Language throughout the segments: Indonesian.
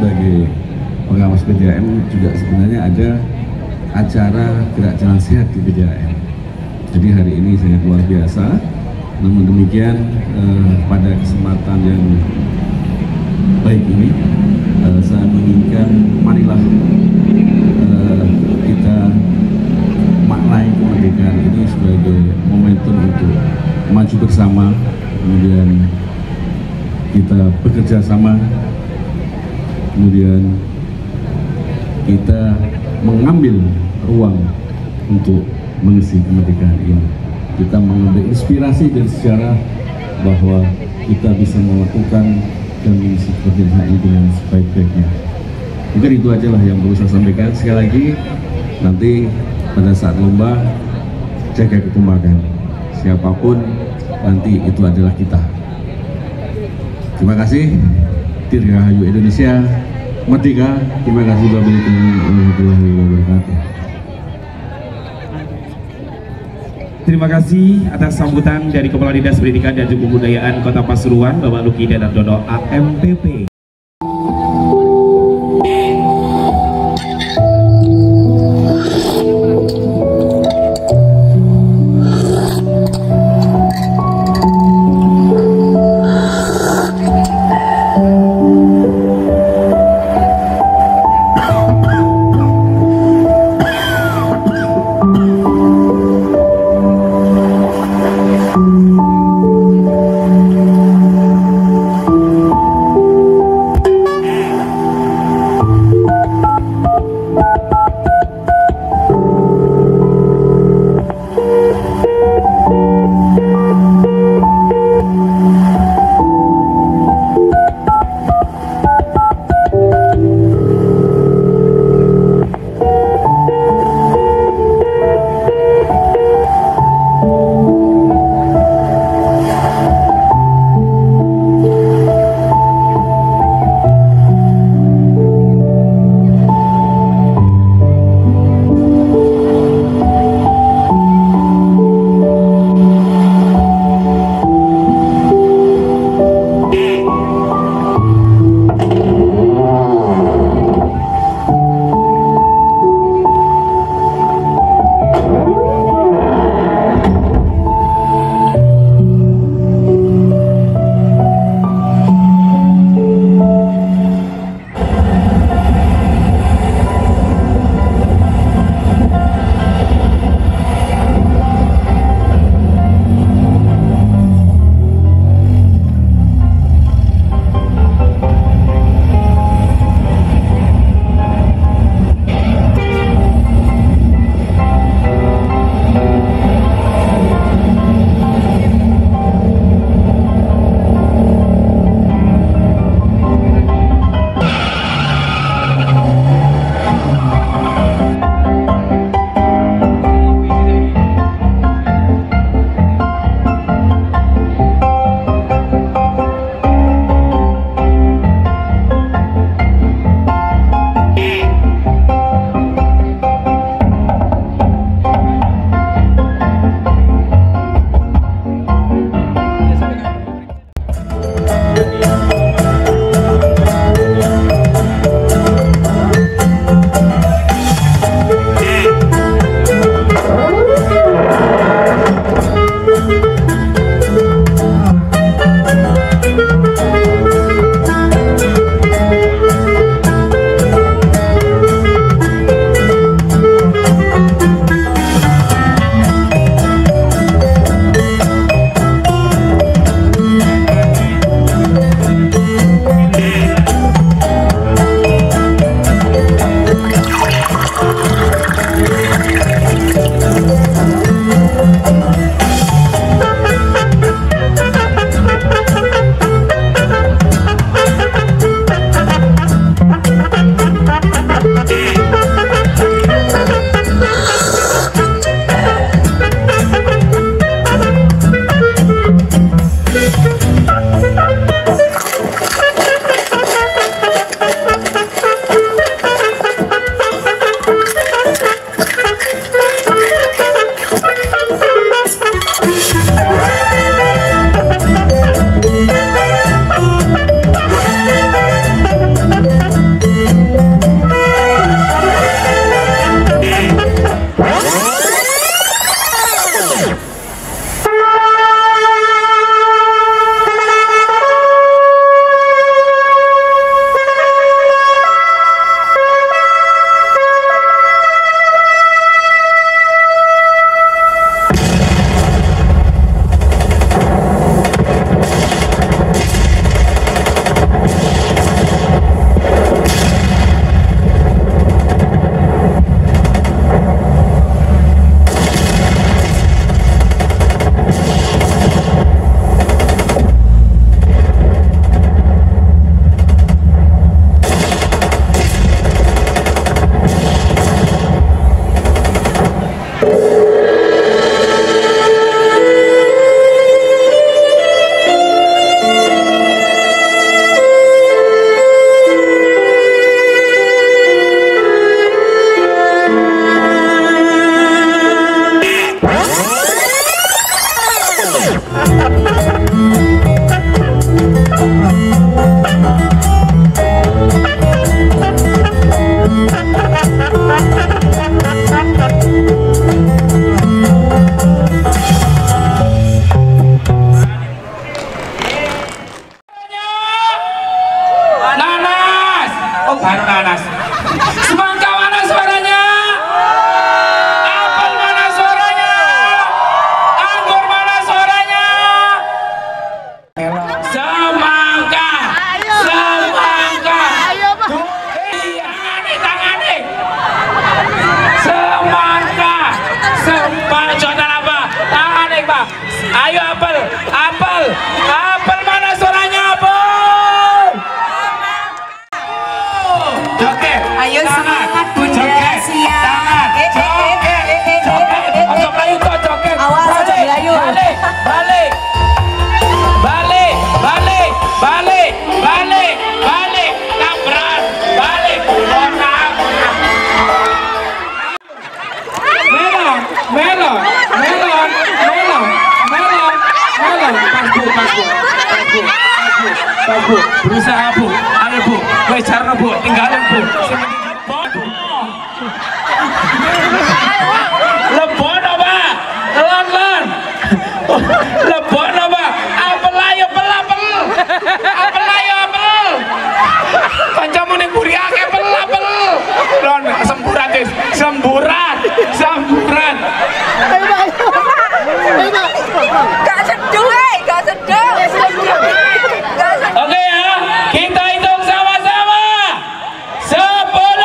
sebagai pengawas PDAM juga sebenarnya ada acara gerak jalan sehat di PDAM. Jadi hari ini sangat luar biasa. Namun demikian pada kesempatan yang baik ini saya menginginkan marilah kita maknai kemerdekaan ini sebagai momentum untuk maju bersama, kemudian kita bekerja sama, kemudian kita mengambil ruang untuk mengisi kemerdekaan ini. Kita mengambil inspirasi dari sejarah bahwa kita bisa melakukan dan mengisi kemerdekaan ini dengan sebaik-baiknya. Mungkin itu aja lah yang perlu saya sampaikan. Sekali lagi, nanti pada saat lomba jaga kekompakan. Siapapun nanti itu adalah kita. Terima kasih. Dirgahayu Indonesia Merdeka. Terima kasih. Wassalamualaikum warahmatullahi wabarakatuh. Terima kasih atas sambutan dari Kepala Dinas Pendidikan dan Kebudayaan Kota Pasuruan, Bapak Luki Danardono, AMPP. Taruh nanas. Semangka mana suaranya? Apel mana suaranya? Anggur mana suaranya? Semangka. Semangka. Tangane. Semangka. Semangka. Contoh apa? Tangane, Pak. Ayo apel. Apel. Apel mana suaranya, apel? Joget. Ayo semangat Bunda Joget. Sia. Tangan. Joget. Joget. Ojo melayu toh joget. Awas, ojo melayu. Balik. Balik. Balik. Balik. Balik. Balik. Balik. Tabrak. Balik. Kontak. Melon. Melon. Melon. Melon. Melon. Melon. Pas bu. Pas bu. Pas bu. Pas bu. Berusaha bu. Ayo bu. Wes caranya bu. Tinggalin bu. Lebon apa? Lon. Lebon apa? Apel ayo apel apel. Apel ayo apel. Kancamu ning buri akeh apel apel. Lon semburat wis. Semburat. Semburat. Gak seduh, gak seduh. Oke ya, kita hitung sama-sama. 10.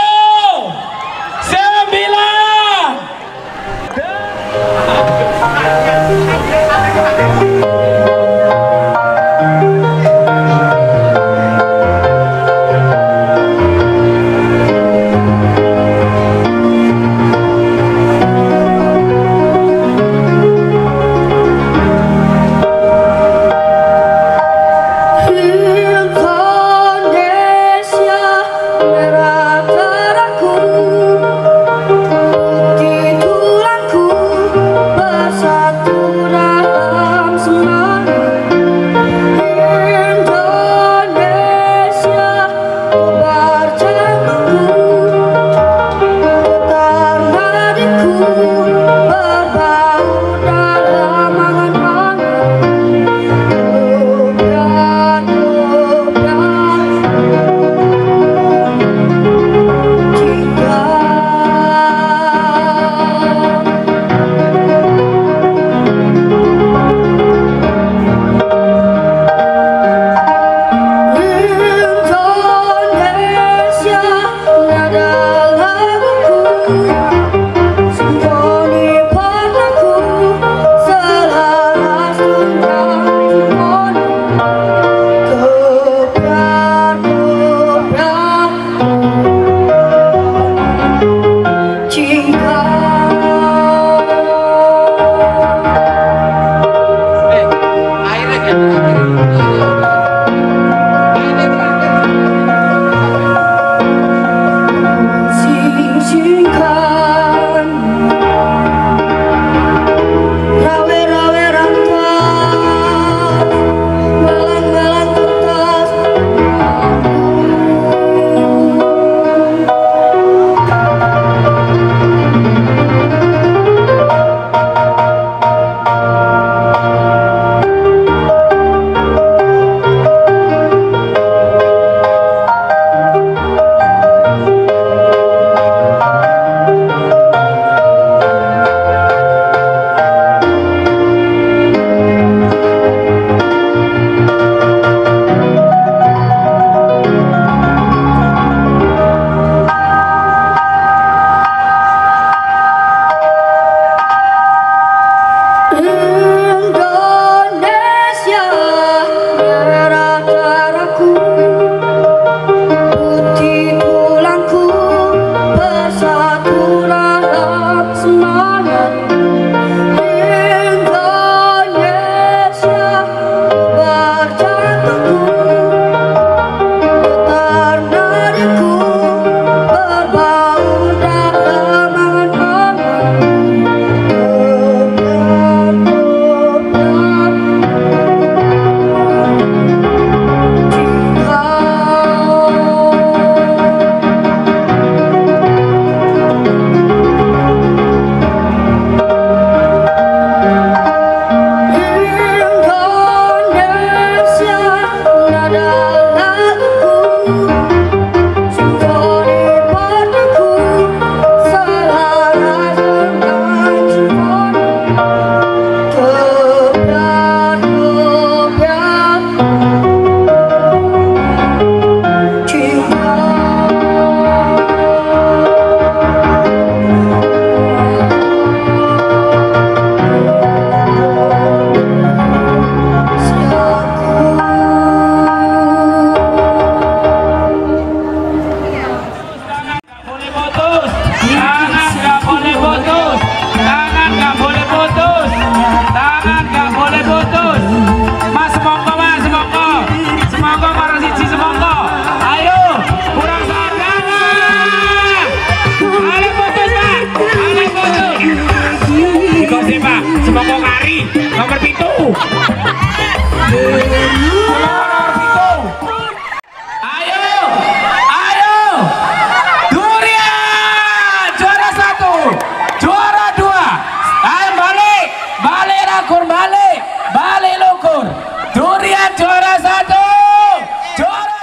Ayo, Durian juara 1, juara 2. Ayo balik Lakur, balik Lukur. Durian juara 1, juara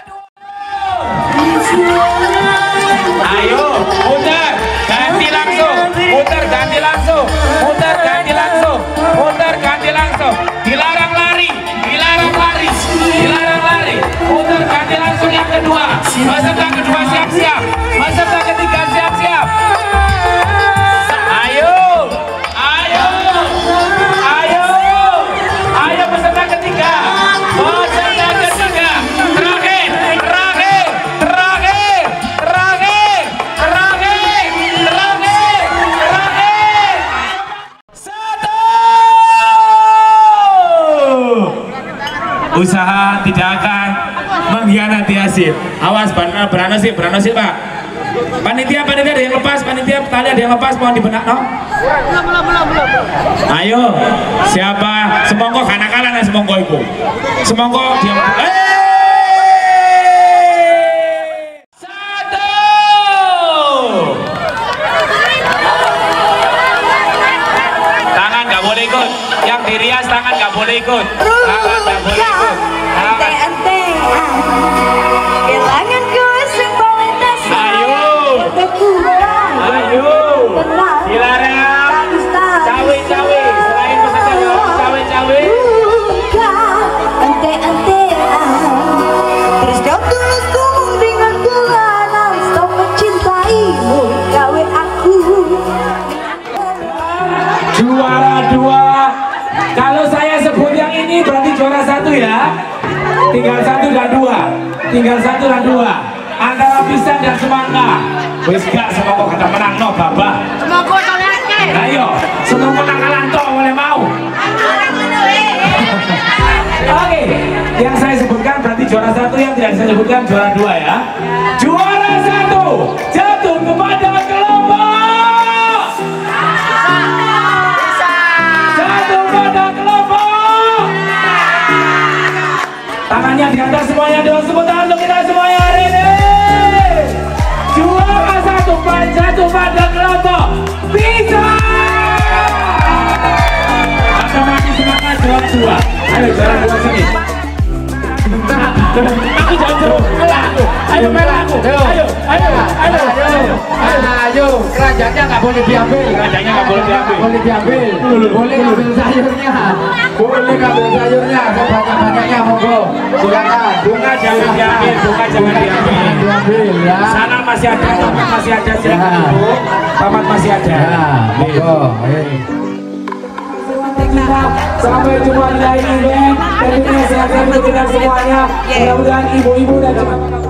2. Ayo, muter, ganti langsung. Dilarang lari. Muter, ganti langsung yang kedua. Peserta kedua siap-siap. Peserta ketiga siap-siap. Ayo, peserta ketiga. Usaha tidak akan mengkhianati hasil. Awas, beranosip Pak. Panitia ada yang lepas, tali ada yang lepas, mohon dibenak no. Ayo, siapa semongko kanakalan ya semongko iku. Semongko dia. Tangan nggak boleh ikut. Yang dirias tangan nggak boleh ikut. Tangan nggak boleh ikut. Ante kelanganku sebatas Ayo, dilarang cawe-cawe. Selain peserta cawe-cawe. ante terus kau tulusku dengan gelaran stop mencintaimu gawe aku Juara 2. Kalau saya sebut yang ini berarti juara 1 ya. Tinggal 1 dan 2. Antara pisang dan semangka. Wis gak semangka kata menang no babah. semangko tolaknya Ayo, semangka nakalan toh boleh mau. Oke, yang saya sebutkan berarti juara 1, yang tidak saya sebutkan juara 2 ya. Juara 1 jatuh kepada kelompok. Jatuh pada kelompok. Tangannya di atas semuanya, dengan tepuk tangan untuk kita semuanya hari ini. Juara 1 jatuh pada kelompok bisa. Atau makin semangat juara 2. Ayo juara 2 sini. Aku jangan jauh. Ayo merah aku. Ayo, keranjangnya nggak boleh diambil. Keranjangnya nggak boleh diambil. Boleh diambil. Boleh ngambil sayurnya. Sebanyak-banyaknya monggo. Silakan. Bunga jangan diambil. Diambil ya. Sana masih ada, tamat masih ada. Silakan dulu. Tamat masih ada. Ya, monggo. Sampai jumpa di lain event. Tentunya sehat-sehat untuk kita semuanya. Mudah-mudahan ibu-ibu dan teman-teman